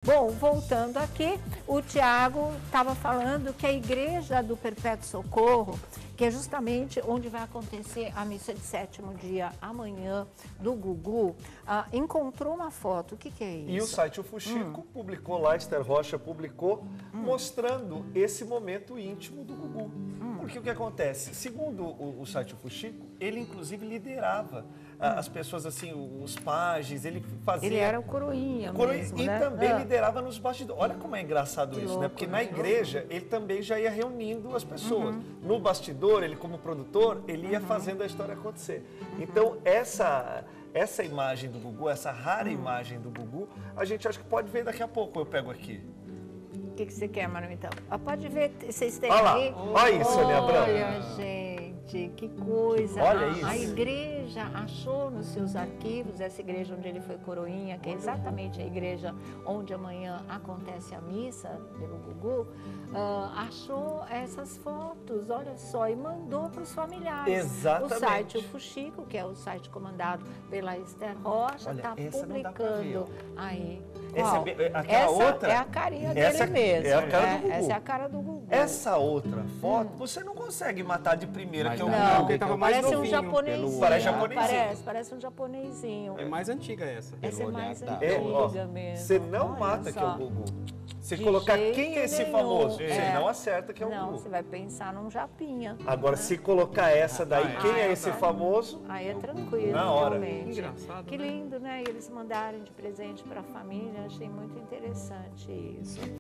Bom, voltando aqui, o Tiago estava falando que a Igreja do Perpétuo Socorro, que é justamente onde vai acontecer a missa de sétimo dia amanhã do Gugu, encontrou uma foto. O que é isso? E o site O Fuxico publicou lá, Esther Rocha publicou, mostrando esse momento íntimo do Gugu. Porque o que acontece? Segundo o site O Fuxico, ele inclusive liderava as pessoas, assim, os pajes, ele fazia... Ele era o coroinha mesmo, e né? também liderava nos bastidores. Olha como é engraçado isso, louco, né? Porque na né? igreja, ele também já ia reunindo as pessoas. No bastidor, ele como produtor, ele ia fazendo a história acontecer. Então, essa imagem do Gugu, essa rara imagem do Gugu, a gente acha que pode ver daqui a pouco. Eu pego aqui. O que você quer, Manu, então? Pode ver, vocês têm Olha lá, aí? olha isso, Sônia Abrão. Olha, gente, que coisa. Olha A isso. igreja achou nos seus arquivos, essa igreja onde ele foi coroinha, que é exatamente a igreja onde amanhã acontece a missa pelo Gugu, achou essas fotos, olha só, e mandou para os familiares. Exatamente. O site O Fuxico, que é o site comandado pela Esther Rocha, está essa não dá pra ver, publicando aí. Essa, aquela Essa outra, é a carinha essa dele mesmo. é a cara do Gugu. Essa é a cara do Gugu. Essa outra foto, você não consegue matar de primeira, que é o Não, Gugu. ele tava mais parece um novinho, japonesinho. Parece japonesinho. Parece um japonesinho. É mais antiga essa. Essa é pelo mais olhar antiga mesmo. Você não Olha mata que é só. o Gugu. Se De colocar jeito quem é esse nenhum. famoso, você É. não acerta que é o Não, Gugu. você vai pensar num japinha. Agora, se colocar essa daí, quem é esse tá. famoso? Aí é tranquilo, Na hora. realmente. Engraçado, Que né? lindo, né? E eles mandarem de presente para a família. Achei muito interessante isso.